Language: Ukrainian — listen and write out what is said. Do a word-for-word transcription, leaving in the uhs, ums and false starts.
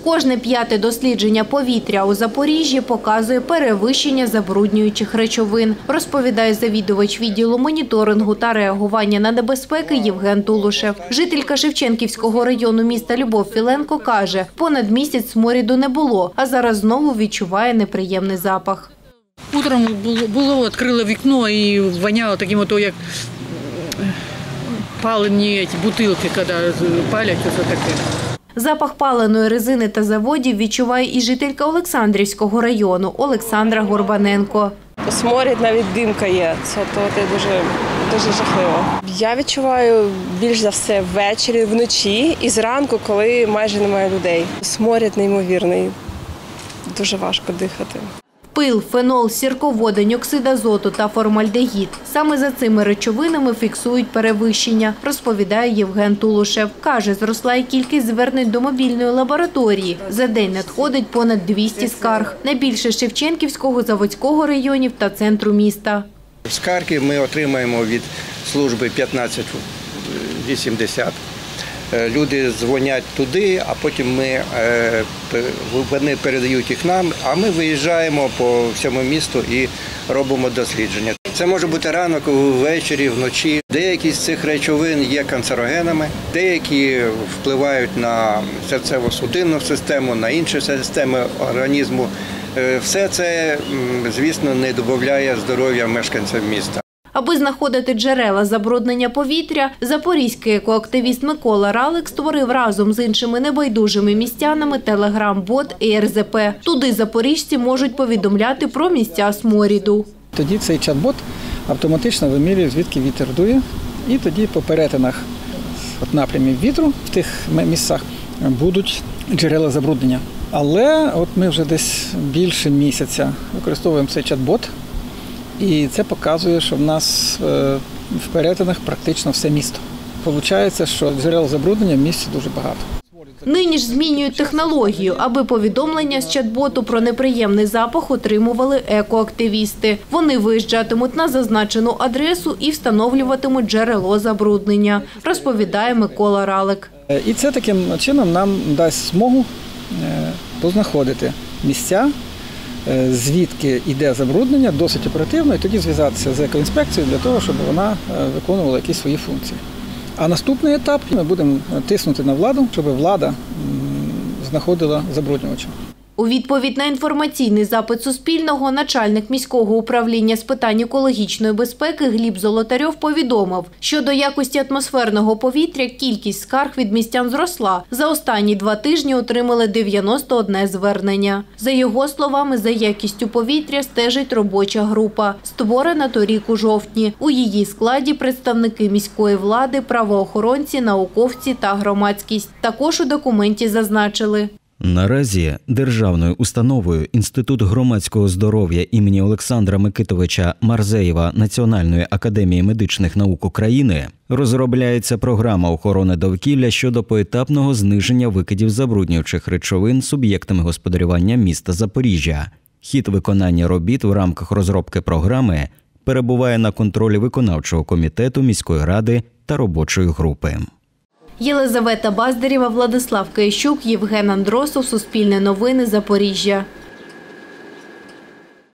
Кожне п'яте дослідження повітря у Запоріжжі показує перевищення забруднюючих речовин, розповідає завідувач відділу моніторингу та реагування на небезпеки Євген Тулушев. Жителька Шевченківського району міста Любов Філенко каже, понад місяць сморіду не було, а зараз знову відчуває неприємний запах. Утром було, було відкрила вікно і воняло таким, ото, як палені бутилки, коли палять, ось таке. Запах паленої резини та заводів відчуває і жителька Олександрівського району Олександра Горбаненко. Сморід, навіть димка є, це то, це дуже, дуже жахливо. Я відчуваю більш за все ввечері, вночі і зранку, коли майже немає людей. Сморід неймовірний, дуже важко дихати. Пил, фенол, сірководень, оксид азоту та формальдегід. Саме за цими речовинами фіксують перевищення, розповідає Євген Тулушев. Каже, зросла і кількість звернень до мобільної лабораторії. За день надходить понад двісті скарг. Найбільше з Шевченківського, Заводського районів та центру міста. Скарги ми отримаємо від служби п'ятнадцять вісімдесят. Люди дзвонять туди, а потім ми, вони передають їх нам, а ми виїжджаємо по всьому місту і робимо дослідження. Це може бути ранок, ввечері, вночі. Деякі з цих речовин є канцерогенами, деякі впливають на серцево-судинну систему, на інші системи організму. Все це, звісно, не додає здоров'я мешканцям міста. Аби знаходити джерела забруднення повітря, запорізький екоактивіст Микола Ралик створив разом з іншими небайдужими містянами телеграм-бот і ер зет пе. Туди запоріжці можуть повідомляти про місця сморіду. Тоді цей чат-бот автоматично вимірює, звідки вітер дує, і тоді по перетинах напрямів вітру в тих місцях будуть джерела забруднення. Але от ми вже десь більше місяця використовуємо цей чат-бот. І це показує, що в нас в перетинах практично все місто. Получається, що джерел забруднення в місті дуже багато. Нині ж змінюють технологію, аби повідомлення з чат-боту про неприємний запах отримували екоактивісти. Вони виїжджатимуть на зазначену адресу і встановлюватимуть джерело забруднення, розповідає Микола Ралик. І це таким чином нам дасть змогу познаходити місця, звідки йде забруднення, досить оперативно, і тоді зв'язатися з екоінспекцією для того, щоб вона виконувала якісь свої функції. А наступний етап – ми будемо тиснути на владу, щоб влада знаходила забруднювача. У відповідь на інформаційний запит Суспільного начальник міського управління з питань екологічної безпеки Гліб Золотарьов повідомив, що до якості атмосферного повітря кількість скарг від містян зросла. За останні два тижні отримали дев'яносто одне звернення. За його словами, за якістю повітря стежить робоча група, створена торік у жовтні. У її складі представники міської влади, правоохоронці, науковці та громадськість. Також у документі зазначили. Наразі державною установою Інститут громадського здоров'я імені Олександра Микитовича Марзеєва Національної академії медичних наук України розробляється програма охорони довкілля щодо поетапного зниження викидів забруднюючих речовин суб'єктами господарювання міста Запоріжжя. Хід виконання робіт в рамках розробки програми перебуває на контролі виконавчого комітету міської ради та робочої групи. Єлизавета Баздарєва, Владислав Киящук, Євген Андросов, Суспільне новини, Запоріжжя.